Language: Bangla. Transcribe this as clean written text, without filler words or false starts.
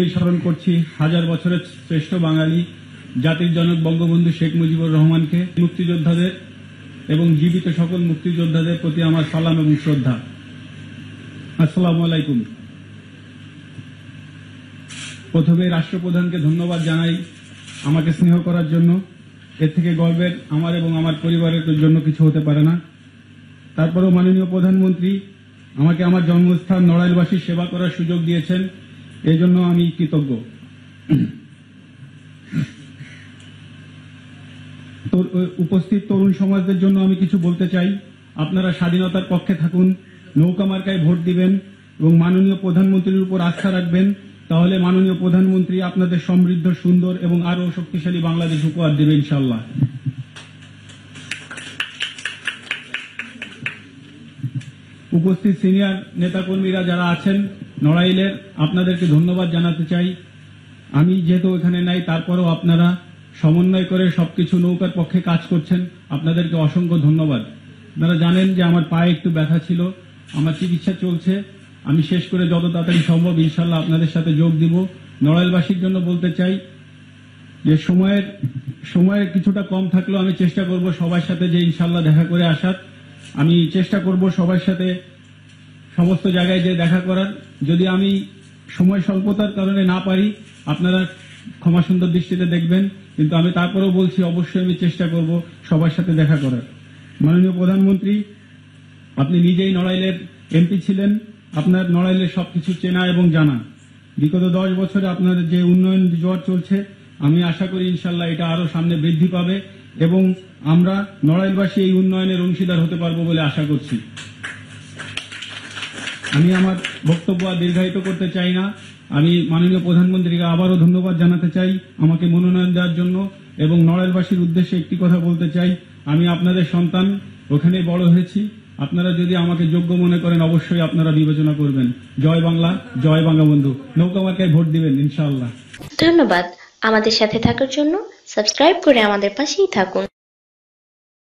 স্মরণ করছি হাজার বছরের শ্রেষ্ঠ বাঙালি জাতির জনক বঙ্গবন্ধু শেখ মুজিবুর রহমানকে, মুক্তিযোদ্ধাদের এবং জীবিত সকল মুক্তিযোদ্ধাদের প্রতি আমার সালাম এবং শ্রদ্ধা। আসসালামু আলাইকুম। প্রথমে রাষ্ট্রপ্রধানকে ধন্যবাদ জানাই আমাকে স্নেহ করার জন্য। এর থেকে গর্বের আমার এবং আমার পরিবারের জন্য কিছু হতে পারে না। তারপরেও মাননীয় প্রধানমন্ত্রী আমাকে আমার জন্মস্থান নড়াইলবাসীর সেবা করার সুযোগ দিয়েছেন, এই জন্য আমি কৃতজ্ঞ। উপস্থিত তরুণ সমাজদের জন্য আমি কিছু বলতে চাই। আপনারা স্বাধীনতার পক্ষে থাকুন, নৌকা মার্কায় ভোট দিবেন এবং মাননীয় প্রধানমন্ত্রীর উপর আস্থা রাখবেন। তাহলে মাননীয় প্রধানমন্ত্রী আপনাদের সমৃদ্ধ, সুন্দর এবং আরো শক্তিশালী বাংলাদেশ উপহার দেবে ইনশাআল্লাহ। উপস্থিত সিনিয়র নেতাকর্মীরা যারা আছেন নড়াইলের, আপনাদেরকে ধন্যবাদ জানাতে চাই। আমি যেহেতু এখানে নাই, তারপরেও আপনারা সমন্বয় করে সবকিছু নৌকার পক্ষে কাজ করছেন, আপনাদেরকে অসংখ্য ধন্যবাদ। আপনারা জানেন যে আমার পায়ে একটু ব্যথা ছিল, আমার চিকিৎসা চলছে। আমি শেষ করে যত তাড়াতাড়ি সম্ভব ইনশাআল্লাহ আপনাদের সাথে যোগ দিব। নড়াইলবাসীর জন্য বলতে চাই যে সময়ের কিছুটা কম থাকলেও আমি চেষ্টা করব সবার সাথে যে ইনশাআল্লাহ দেখা করে আসার। আমি চেষ্টা করব সবার সাথে সমস্ত জায়গায় যে দেখা করার। যদি আমি সময় স্বল্পতার কারণে না পারি, আপনারা ক্ষমা সুন্দর দৃষ্টিতে দেখবেন, কিন্তু আমি তারপরেও বলছি অবশ্যই আমি চেষ্টা করব সবার সাথে দেখা করার। মাননীয় প্রধানমন্ত্রী, আপনি নিজেই নড়াইলের এমপি ছিলেন, আপনার নড়াইলের সবকিছু চেনা এবং জানা। বিগত 10 বছরে আপনার যে উন্নয়ন জোয়ার চলছে, আমি আশা করি ইনশাআল্লাহ এটা আরো সামনে বৃদ্ধি পাবে এবং আমরা নড়াইলবাসী এই উন্নয়নের অংশীদার হতে পারবো বলে আশা করছি। আমি আমার বক্তব্য আর দীর্ঘায়িত করতে চাই না। আমি মাননীয় প্রধানমন্ত্রীকে আবারও ধন্যবাদ জানাতে চাই আমাকে মনোনয়ন দেওয়ার জন্য, এবং নড়াইলবাসীর উদ্দেশ্যে একটি কথা বলতে চাই, আমি আপনাদের সন্তান, ওখানে বড় হয়েছি। আপনারা যদি আমাকে যোগ্য মনে করেন অবশ্যই আপনারা বিবেচনা করবেন। জয় বাংলা, জয় বঙ্গবন্ধু। নৌকা মার্কায় ভোট দিবেন ইনশাআল্লাহ। ধন্যবাদ আমাদের সাথে থাকার জন্য। সাবস্ক্রাইব করে আমাদের পাশেই থাকুন।